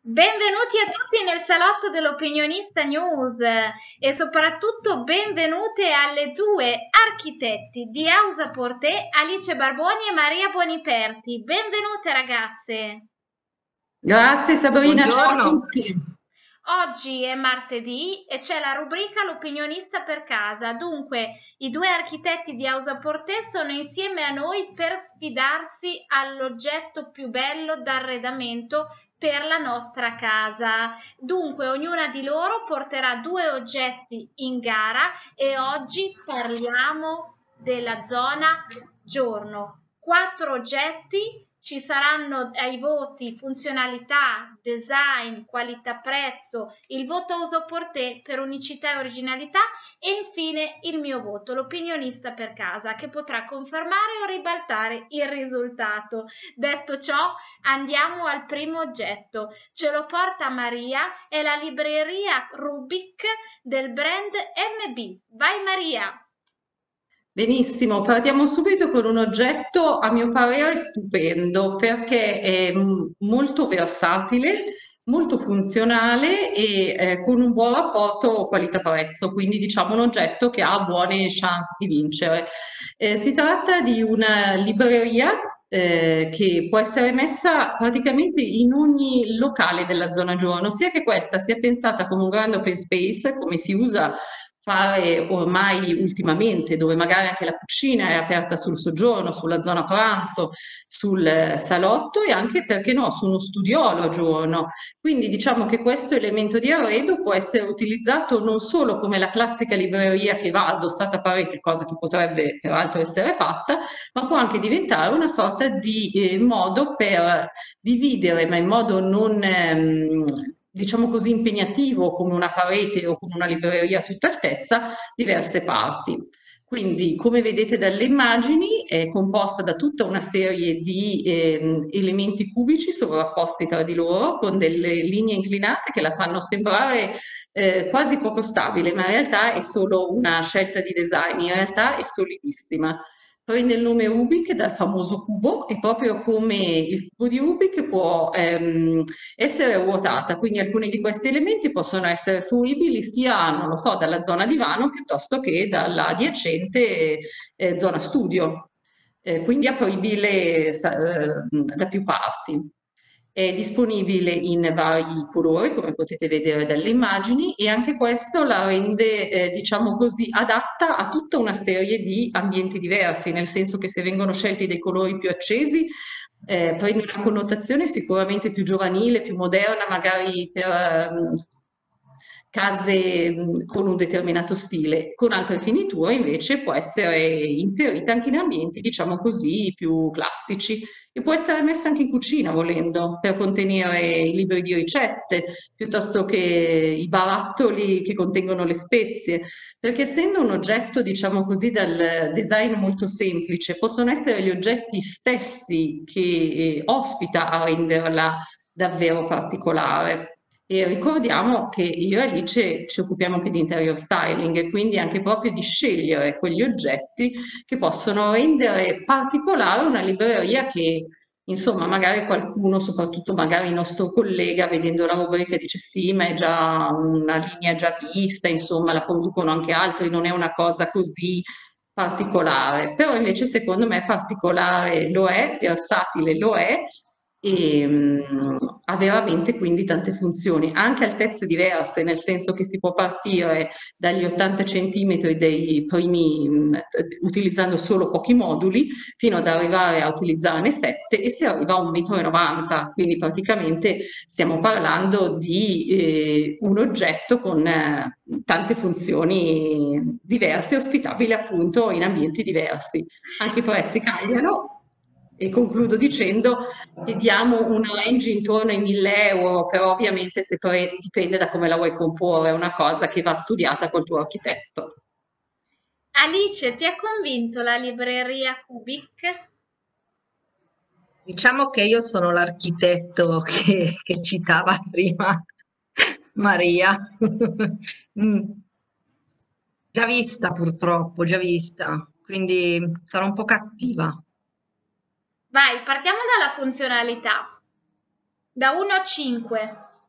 Benvenuti a tutti nel salotto dell'Opinionista News e soprattutto benvenute alle due architetti di Ausa Porté, Alice Barboni e Maria Boniperti. Benvenute ragazze! Grazie Sabrina, ciao a Buongiorno. tutti. Oggi è martedì e c'è la rubrica L'Opinionista per casa. Dunque, i due architetti di Ausa Porté sono insieme a noi per sfidarsi all'oggetto più bello d'arredamento per la nostra casa. Dunque, ognuna di loro porterà due oggetti in gara e oggi parliamo della zona giorno. 4 oggetti. Ci saranno ai voti funzionalità, design, qualità prezzo, il voto Ausa Porté per unicità e originalità e infine il mio voto, l'opinionista per casa, che potrà confermare o ribaltare il risultato. Detto ciò, andiamo al primo oggetto. Ce lo porta Maria, è la libreria Rubik del brand MB. Vai Maria! Benissimo, partiamo subito con un oggetto a mio parere stupendo perché è molto versatile, molto funzionale e con un buon rapporto qualità-prezzo, quindi diciamo un oggetto che ha buone chance di vincere. Si tratta di una libreria che può essere messa praticamente in ogni locale della zona giorno, sia che questa sia pensata come un grande open space, come si usa fare ormai ultimamente, dove magari anche la cucina è aperta sul soggiorno, sulla zona pranzo, sul salotto e anche, perché no, su uno studiolo a giorno. Quindi diciamo che questo elemento di arredo può essere utilizzato non solo come la classica libreria che va addossata a parete, cosa che potrebbe peraltro essere fatta, ma può anche diventare una sorta di modo per dividere, ma in modo non diciamo così impegnativo come una parete o come una libreria a tutta altezza, diverse parti. Quindi, come vedete dalle immagini, è composta da tutta una serie di elementi cubici sovrapposti tra di loro con delle linee inclinate che la fanno sembrare quasi poco stabile, ma in realtà è solo una scelta di design, in realtà è solidissima. Prende il nome Rubik dal famoso cubo e proprio come il cubo di Rubik può essere ruotata, quindi alcuni di questi elementi possono essere fruibili sia, non lo so, dalla zona divano piuttosto che dalla adiacente zona studio, quindi apribile da più parti. È disponibile in vari colori, come potete vedere dalle immagini, e anche questo la rende, diciamo così, adatta a tutta una serie di ambienti diversi, nel senso che se vengono scelti dei colori più accesi, prende una connotazione sicuramente più giovanile, più moderna, magari per case con un determinato stile. Con altre finiture invece può essere inserita anche in ambienti, diciamo così, più classici e può essere messa anche in cucina volendo, per contenere i libri di ricette, piuttosto che i barattoli che contengono le spezie, perché essendo un oggetto, diciamo così, dal design molto semplice, possono essere gli oggetti stessi che ospita a renderla davvero particolare. E ricordiamo che io e Alice ci occupiamo anche di interior styling e quindi anche proprio di scegliere quegli oggetti che possono rendere particolare una libreria che, insomma, magari qualcuno, soprattutto magari il nostro collega, vedendo la rubrica dice sì, ma è già una linea già vista, insomma, la producono anche altri, non è una cosa così particolare. Però invece secondo me particolare lo è, versatile lo è e ha veramente quindi tante funzioni, anche altezze diverse, nel senso che si può partire dagli 80 centimetri dei primi, utilizzando solo pochi moduli, fino ad arrivare a utilizzarne 7 e si arriva a 1,90 m, quindi praticamente stiamo parlando di un oggetto con tante funzioni diverse, ospitabili appunto in ambienti diversi. Anche i prezzi cambiano. E concludo dicendo che diamo un range intorno ai 1.000 euro, però ovviamente dipende da come la vuoi comporre, è una cosa che va studiata col tuo architetto. Alice, ti ha convinto la libreria Rubik? Diciamo che io sono l'architetto che citava prima Maria. Mm, Già vista purtroppo, già vista, quindi sarò un po' cattiva. Vai, partiamo dalla funzionalità. Da 1 a 5.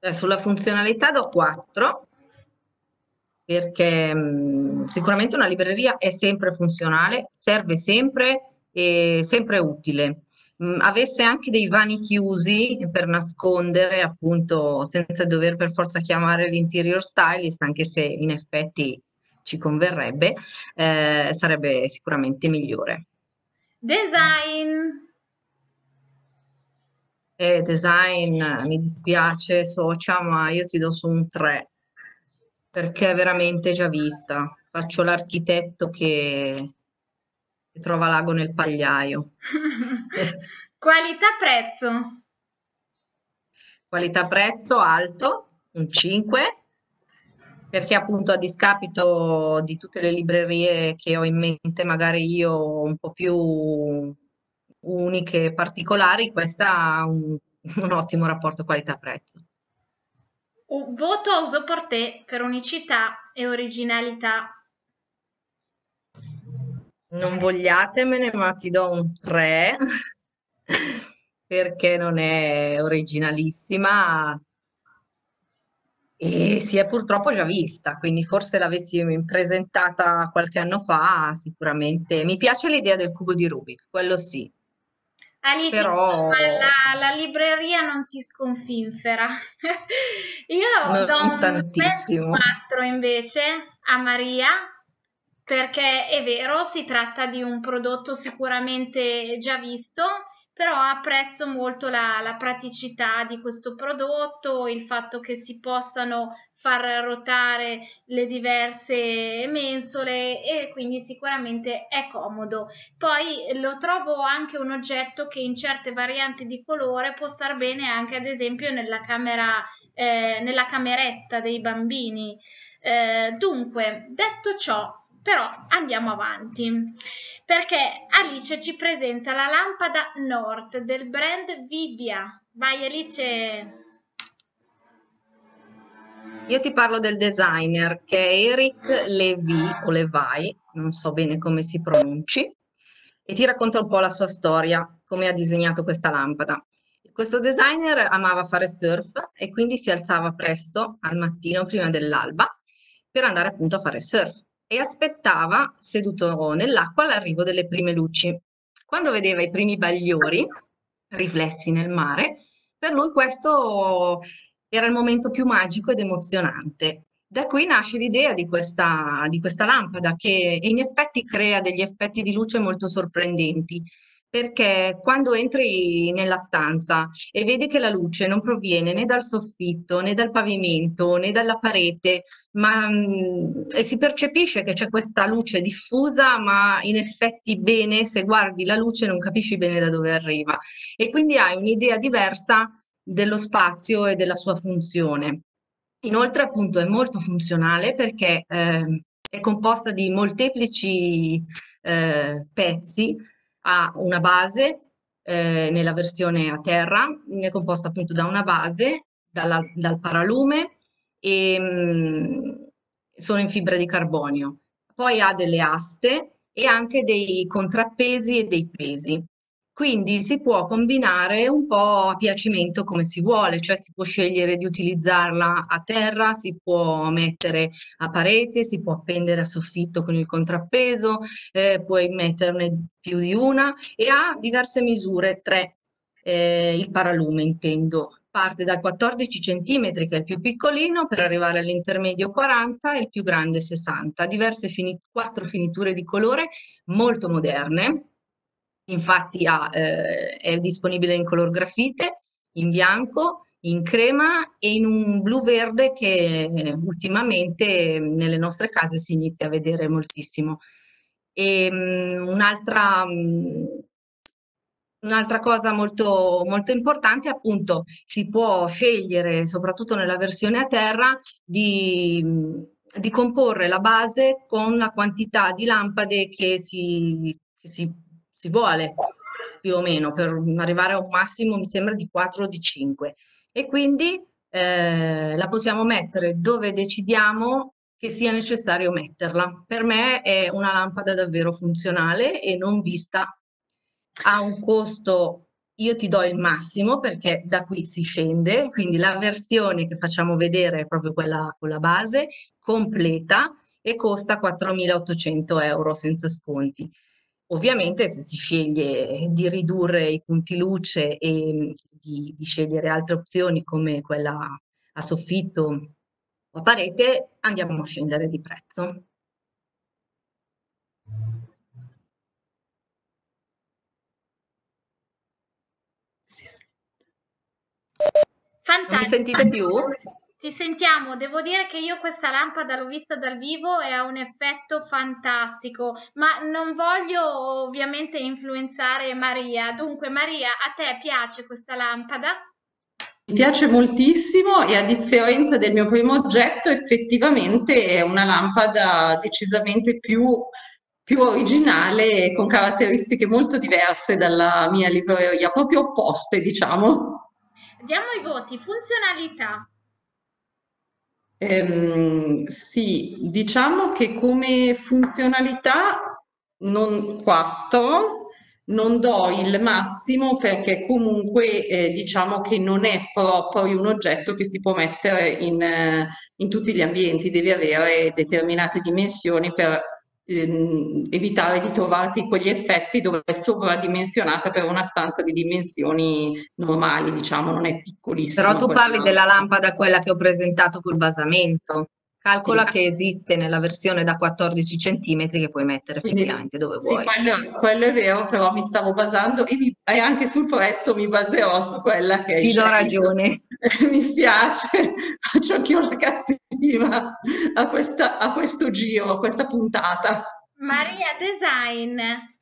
Sulla funzionalità do 4 perché sicuramente una libreria è sempre funzionale, serve sempre e sempre utile. Avesse anche dei vani chiusi per nascondere, appunto, senza dover per forza chiamare l'interior stylist, anche se in effetti ci converrebbe, sarebbe sicuramente migliore. Design. Design, mi dispiace, socia, ma io ti do su un 3 perché è veramente già vista. Faccio l'architetto che trova l'ago nel pagliaio. Qualità-prezzo. Qualità-prezzo alto, un 5, perché appunto a discapito di tutte le librerie che ho in mente, magari io un po' più uniche e particolari, questa ha un ottimo rapporto qualità-prezzo. Voto a Usoporté per unicità e originalità. Non vogliatemene, ma ti do un 3 perché non è originalissima e si è purtroppo già vista, quindi forse l'avessi presentata qualche anno fa, sicuramente. Mi piace l'idea del cubo di Rubik, quello sì, Alice, però insomma, la libreria non ti sconfinfera. Io do non un bel tantissimo. 4 invece a Maria, perché è vero, si tratta di un prodotto sicuramente già visto, però apprezzo molto la praticità di questo prodotto, il fatto che si possano far ruotare le diverse mensole e quindi sicuramente è comodo. Poi lo trovo anche un oggetto che in certe varianti di colore può star bene anche ad esempio nella camera, nella cameretta dei bambini. Dunque, detto ciò, però andiamo avanti perché Alice ci presenta la lampada North del brand Vibia. Vai Alice. Io ti parlo del designer che è Eric Levy o Levi, non so bene come si pronunci, e ti racconta un po' la sua storia, come ha disegnato questa lampada. Questo designer amava fare surf e quindi si alzava presto al mattino prima dell'alba per andare appunto a fare surf e aspettava seduto nell'acqua l'arrivo delle prime luci. Quando vedeva i primi bagliori riflessi nel mare, per lui questo era il momento più magico ed emozionante. Da qui nasce l'idea di questa lampada che in effetti crea degli effetti di luce molto sorprendenti, perché quando entri nella stanza e vedi che la luce non proviene né dal soffitto, né dal pavimento, né dalla parete, ma e si percepisce che c'è questa luce diffusa, ma in effetti bene, se guardi la luce non capisci bene da dove arriva e quindi hai un'idea diversa dello spazio e della sua funzione. Inoltre, appunto, è molto funzionale perché è composta di molteplici pezzi, ha una base nella versione a terra, è composta appunto da una base, dal paralume e sono in fibra di carbonio. Poi ha delle aste e anche dei contrappesi e dei pesi. Quindi si può combinare un po' a piacimento come si vuole, cioè si può scegliere di utilizzarla a terra, si può mettere a parete, si può appendere a soffitto con il contrappeso, puoi metterne più di una e ha diverse misure, 3, il paralume intendo. Parte dal 14 centimetri, che è il più piccolino, per arrivare all'intermedio 40 e il più grande 60. Diverse 4 finiture di colore molto moderne. Infatti è disponibile in color grafite, in bianco, in crema e in un blu-verde che ultimamente nelle nostre case si inizia a vedere moltissimo. E, un'altra cosa molto, molto importante, appunto, si può scegliere, soprattutto nella versione a terra, di comporre la base con la quantità di lampade che si vuole, più o meno, per arrivare a un massimo, mi sembra, di 4 o di 5. E quindi la possiamo mettere dove decidiamo che sia necessario metterla. Per me è una lampada davvero funzionale e non vista, ha un costo io ti do il massimo perché da qui si scende, quindi la versione che facciamo vedere è proprio quella con la base completa e costa 4.800 euro senza sconti. Ovviamente se si sceglie di ridurre i punti luce e di scegliere altre opzioni come quella a soffitto o a parete, andiamo a scendere di prezzo. Non mi sentite più? Ti sentiamo, devo dire che io questa lampada l'ho vista dal vivo e ha un effetto fantastico, ma non voglio ovviamente influenzare Maria. Dunque, Maria, a te piace questa lampada? Mi piace moltissimo e a differenza del mio primo oggetto, effettivamente è una lampada decisamente più originale e con caratteristiche molto diverse dalla mia libreria, proprio opposte, diciamo. Diamo i voti. Funzionalità. Sì, diciamo che come funzionalità non 4, non do il massimo perché comunque diciamo che non è proprio un oggetto che si può mettere in tutti gli ambienti, devi avere determinate dimensioni per evitare di trovarti quegli effetti dove è sovradimensionata per una stanza di dimensioni normali, diciamo, non è piccolissima. Però tu parli della lampada, quella che ho presentato col basamento. Calcola Sì. che esiste nella versione da 14 cm che puoi mettere effettivamente dove Sì, vuoi. quello è vero, però mi stavo basando e anche sul prezzo mi baserò su quella che hai Ti do scelto. ragione. Mi spiace, faccio anch'io la cattiva a questo giro, a questa puntata. Maria, design.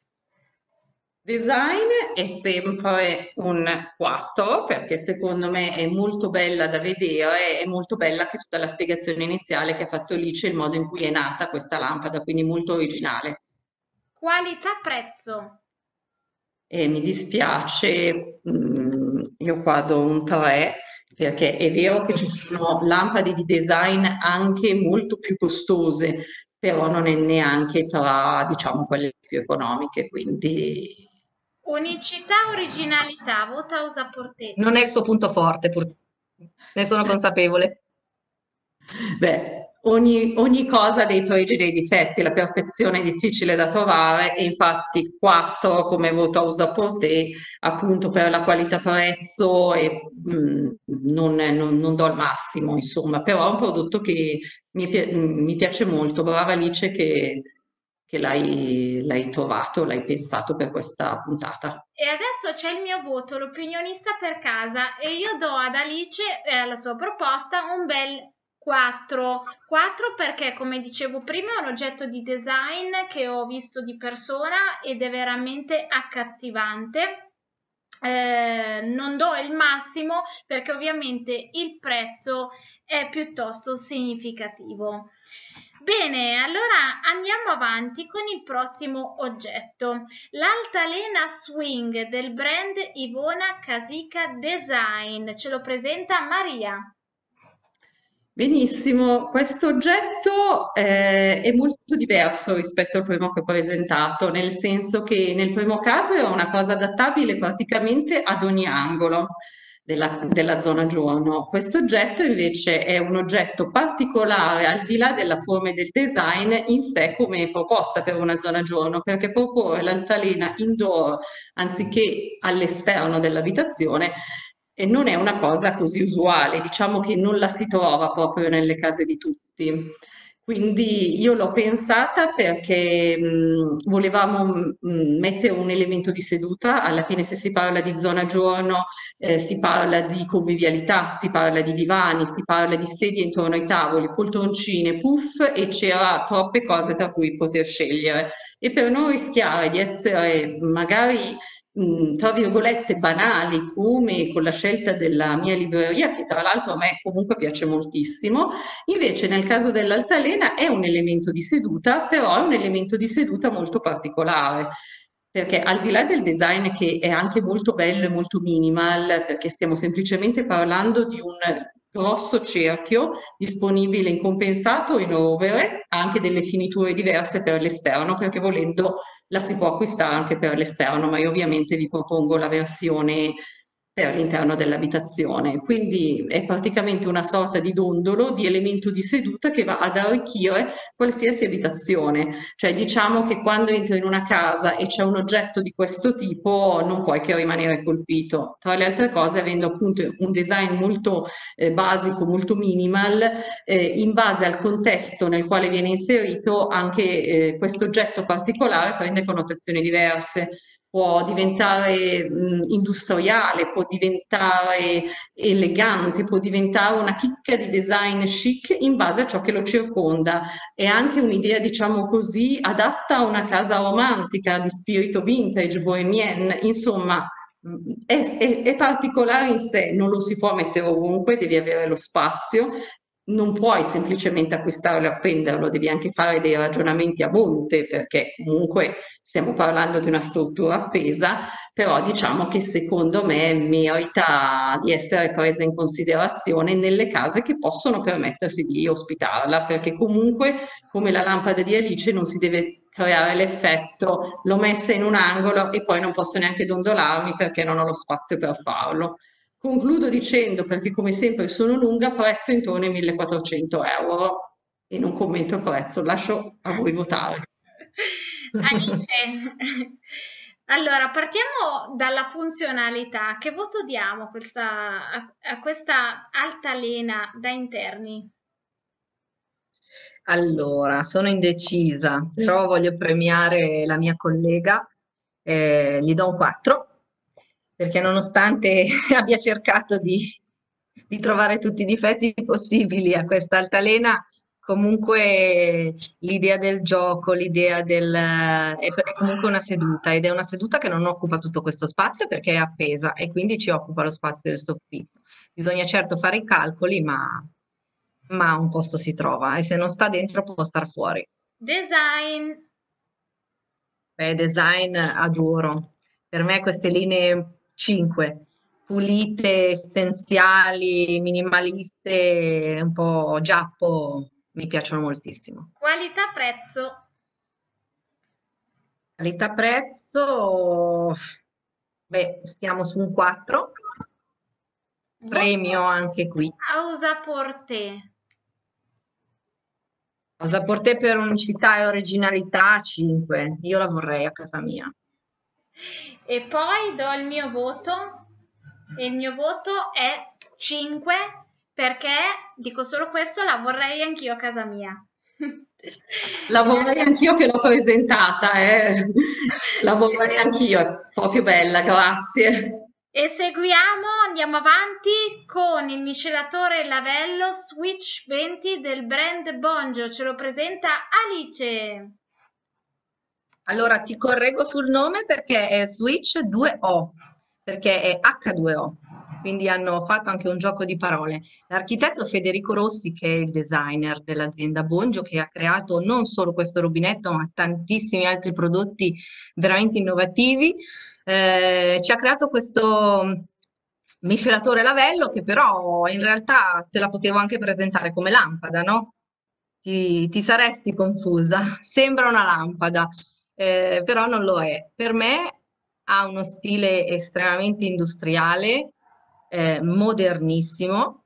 Design è sempre un 4 perché secondo me è molto bella da vedere, è molto bella anche tutta la spiegazione iniziale che ha fatto Lice, il modo in cui è nata questa lampada, quindi molto originale. Qualità-prezzo. Mi dispiace, io qua do un 3 perché è vero che ci sono lampade di design anche molto più costose, però non è neanche tra, diciamo, quelle più economiche, quindi... Unicità, originalità, vota Usaportete. Non è il suo punto forte, ne sono consapevole. Beh, ogni cosa ha dei pregi e dei difetti, la perfezione è difficile da trovare e infatti 4 come voto a Usaporté appunto per la qualità prezzo e non do il massimo insomma, però è un prodotto che mi piace molto, brava Alice che l'hai trovato, l'hai pensato per questa puntata. E adesso c'è il mio voto, l'opinionista per casa, e io do ad Alice e alla sua proposta un bel 4. 4 perché, come dicevo prima, è un oggetto di design che ho visto di persona ed è veramente accattivante. Non do il massimo perché ovviamente il prezzo è piuttosto significativo. Bene, allora andiamo avanti con il prossimo oggetto, l'altalena swing del brand Ivona Casica Design. Ce lo presenta Maria. Benissimo, questo oggetto è molto diverso rispetto al primo che ho presentato, nel senso che nel primo caso è una cosa adattabile praticamente ad ogni angolo della zona giorno. Questo oggetto invece è un oggetto particolare al di là della forma e del design in sé come proposta per una zona giorno, perché proporre l'altalena indoor anziché all'esterno dell'abitazione e non è una cosa così usuale, diciamo che non la si trova proprio nelle case di tutti. Quindi io l'ho pensata perché volevamo mettere un elemento di seduta, alla fine se si parla di zona giorno si parla di convivialità, si parla di divani, si parla di sedie intorno ai tavoli, poltroncine, puff e c'era troppe cose tra cui poter scegliere. E per non rischiare di essere magari tra virgolette banali come con la scelta della mia libreria che tra l'altro a me comunque piace moltissimo, invece nel caso dell'altalena è un elemento di seduta, però è un elemento di seduta molto particolare perché al di là del design che è anche molto bello e molto minimal, perché stiamo semplicemente parlando di un grosso cerchio disponibile in compensato o in over, ha anche delle finiture diverse per l'esterno, perché volendo la si può acquistare anche per l'esterno, ma io ovviamente vi propongo la versione per all'interno dell'abitazione. Quindi è praticamente una sorta di dondolo, di elemento di seduta che va ad arricchire qualsiasi abitazione. Cioè diciamo che quando entri in una casa e c'è un oggetto di questo tipo non puoi che rimanere colpito. Tra le altre cose, avendo appunto un design molto basico, molto minimal, in base al contesto nel quale viene inserito, anche questo oggetto particolare prende connotazioni diverse. Può diventare industriale, può diventare elegante, può diventare una chicca di design chic in base a ciò che lo circonda. È anche un'idea, diciamo così, adatta a una casa romantica di spirito vintage, bohemienne, insomma, è particolare in sé, non lo si può mettere ovunque, devi avere lo spazio, non puoi semplicemente acquistarlo e appenderlo, devi anche fare dei ragionamenti a monte, perché comunque stiamo parlando di una struttura appesa, però diciamo che secondo me merita di essere presa in considerazione nelle case che possono permettersi di ospitarla, perché comunque, come la lampada di Alice, non si deve creare l'effetto l'ho messa in un angolo e poi non posso neanche dondolarmi perché non ho lo spazio per farlo. Concludo dicendo, perché come sempre sono lunga, prezzo intorno ai 1.400 € e non commento il prezzo, lascio a voi votare. Alice, allora partiamo dalla funzionalità. Che voto diamo a questa altalena da interni? Allora, sono indecisa, però voglio premiare la mia collega, gli do un 4, perché nonostante abbia cercato di trovare tutti i difetti possibili a questa altalena, comunque l'idea del gioco, l'idea è comunque una seduta, ed è una seduta che non occupa tutto questo spazio perché è appesa e quindi ci occupa lo spazio del soffitto. Bisogna certo fare i calcoli, ma un posto si trova e se non sta dentro può star fuori. Design. Beh, design adoro. Per me queste linee 5, pulite, essenziali, minimaliste, un po' giappo, mi piacciono moltissimo. Qualità-prezzo. Qualità-prezzo, beh, stiamo su un 4, premio anche qui. Ausaporté. Ausaporté per unicità e originalità 5, io la vorrei a casa mia. E poi do il mio voto, e il mio voto è 5 perché, dico solo questo, la vorrei anch'io a casa mia. La vorrei anch'io che l'ho presentata, la vorrei anch'io, è proprio bella, grazie. E seguiamo, andiamo avanti con il miscelatore lavello Switch 20 del brand Bongio, ce lo presenta Alice. Allora ti correggo sul nome perché è Switch 2O, perché è H2O, quindi hanno fatto anche un gioco di parole. L'architetto Federico Rossi, che è il designer dell'azienda Bongio, che ha creato non solo questo rubinetto, ma tantissimi altri prodotti veramente innovativi, ci ha creato questo miscelatore lavello che però in realtà te la potevo anche presentare come lampada, no? Ti saresti confusa, sembra una lampada, però non lo è. Per me ha uno stile estremamente industriale, modernissimo,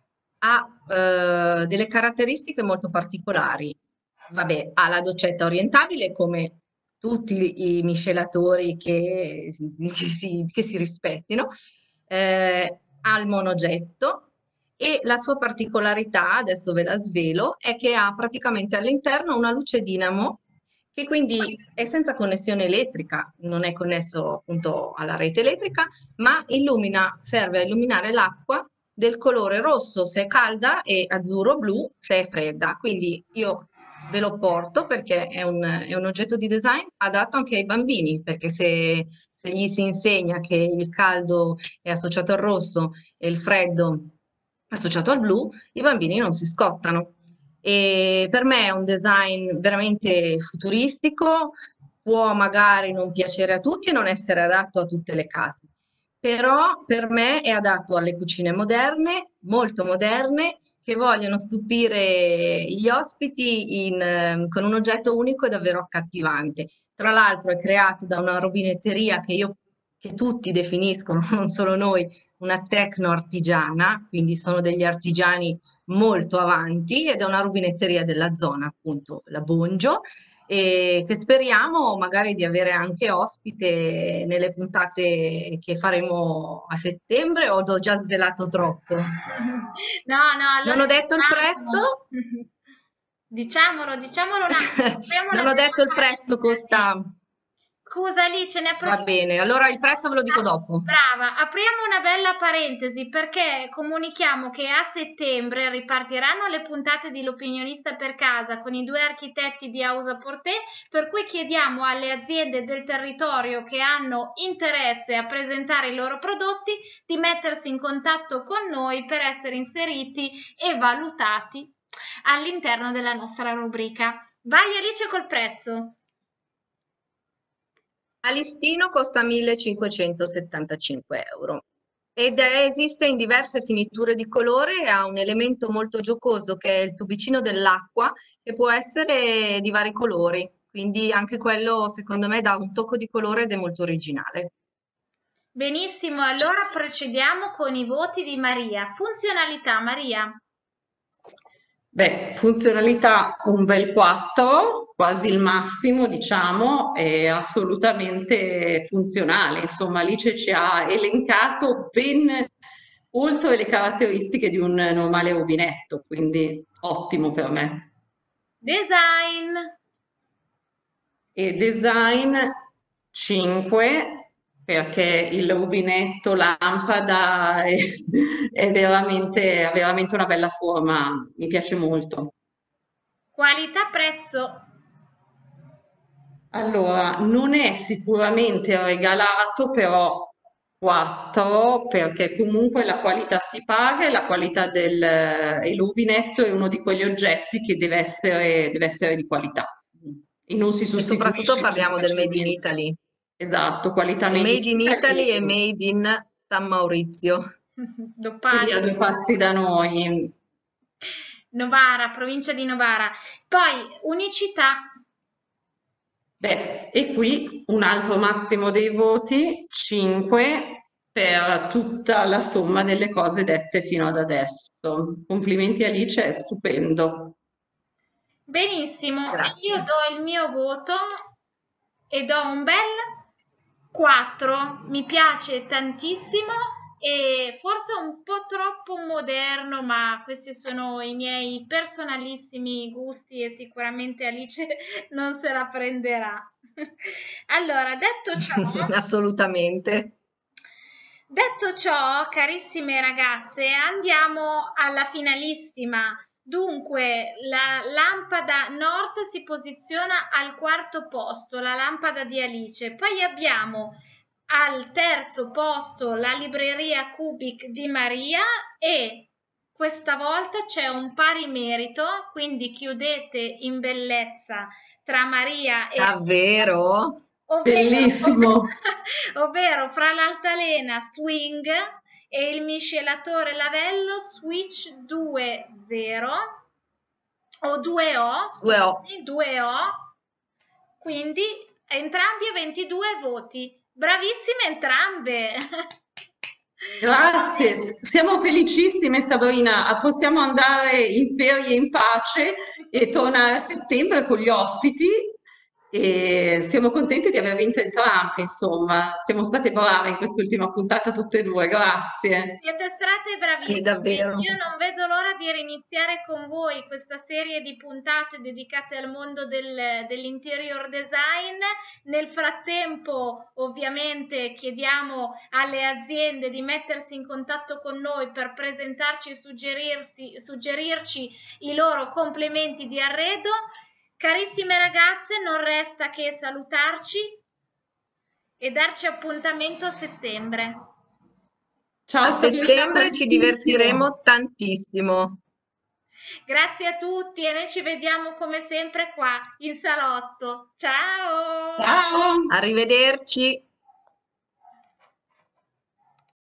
ha delle caratteristiche molto particolari. Vabbè, ha la doccetta orientabile come tutti i miscelatori che si rispettino, ha il monogetto e la sua particolarità, adesso ve la svelo, è che ha praticamente all'interno una luce dinamo che quindi è senza connessione elettrica, non è connesso appunto alla rete elettrica, ma serve a illuminare l'acqua del colore rosso se è calda e azzurro-blu se è fredda. Quindi io ve lo porto perché è un oggetto di design adatto anche ai bambini, perché se gli si insegna che il caldo è associato al rosso e il freddo associato al blu, i bambini non si scottano. E per me è un design veramente futuristico, può magari non piacere a tutti e non essere adatto a tutte le case, però per me è adatto alle cucine moderne, molto moderne, che vogliono stupire gli ospiti con un oggetto unico e davvero accattivante. Tra l'altro è creato da una rubinetteria che tutti definiscono, non solo noi, una tecno artigiana, quindi sono degli artigiani molto avanti ed è una rubinetteria della zona, appunto, la Bongio, e che speriamo magari di avere anche ospite nelle puntate che faremo a settembre o ho già svelato troppo? No, no, Non allora ho detto il prezzo? diciamolo un attimo. Apriamo una Non ho detto bella il prezzo, parentesi. costa... Scusa Alice, ne Va approfitto. bene, allora il prezzo ve lo dico dopo. Brava, apriamo una bella parentesi perché comunichiamo che a settembre ripartiranno le puntate di L'Opinionista per casa con i 2 architetti di Ausa Porté, per cui chiediamo alle aziende del territorio che hanno interesse a presentare i loro prodotti di mettersi in contatto con noi per essere inseriti e valutati all'interno della nostra rubrica. Vai Alice col prezzo. A listino costa 1.575 euro ed esiste in diverse finiture di colore e ha un elemento molto giocoso che è il tubicino dell'acqua che può essere di vari colori, quindi anche quello secondo me dà un tocco di colore ed è molto originale. Benissimo, allora procediamo con i voti di Maria. Funzionalità, Maria. Beh, funzionalità un bel 4, quasi il massimo, diciamo, è assolutamente funzionale. Insomma, Alice ci ha elencato ben oltre le caratteristiche di un normale rubinetto, quindi ottimo per me. Design. E design 5, perché il rubinetto lampada ha veramente una bella forma, mi piace molto. Qualità prezzo. Allora, non è sicuramente regalato, però 4, perché comunque la qualità si paga e la qualità e il rubinetto è uno di quegli oggetti che deve essere di qualità e non si E soprattutto sostituisce così parliamo del Made in facilmente. Italy. Esatto, qualità Del made in Made in Italy e Italy, Made in San Maurizio. quindi a Doppaggio. 2 passi da noi. Novara, provincia di Novara. Poi unicità. Beh, e qui un altro massimo dei voti, 5, per tutta la somma delle cose dette fino ad adesso. Complimenti Alice, è stupendo. Benissimo, io Grazie. do il mio voto e do un bel 4. Mi piace tantissimo e forse un po' troppo moderno, ma questi sono i miei personalissimi gusti e sicuramente Alice non se la prenderà. Allora, Assolutamente. detto ciò, carissime ragazze, andiamo alla finalissima. Dunque, la lampada Nord si posiziona al 4° posto, la lampada di Alice. Poi abbiamo al 3° posto la libreria Cubic di Maria e questa volta c'è un pari merito, quindi chiudete in bellezza tra Maria e Davvero? Bellissimo. ovvero fra l'altalena Swing e il miscelatore lavello Switch 2.0 o 2O, scusami, 2O, quindi entrambi a 22 voti. Bravissime entrambe! Grazie, siamo felicissime Sabrina, possiamo andare in ferie in pace e tornare a settembre con gli ospiti e siamo contenti di aver vinto entrambe, insomma, siamo state brave in quest'ultima puntata tutte e due, grazie. Siete state bravissime, Sì, davvero. io non vedo l'ora di riniziare con voi questa serie di puntate dedicate al mondo dell'interior design. Nel frattempo, ovviamente, chiediamo alle aziende di mettersi in contatto con noi per presentarci e suggerirci i loro complementi di arredo. Carissime ragazze, non resta che salutarci e darci appuntamento a settembre. Ciao A Sabrina, settembre ci prestissimo. divertiremo tantissimo. Grazie a tutti e noi ci vediamo come sempre qua in salotto. Ciao! Ciao! Arrivederci.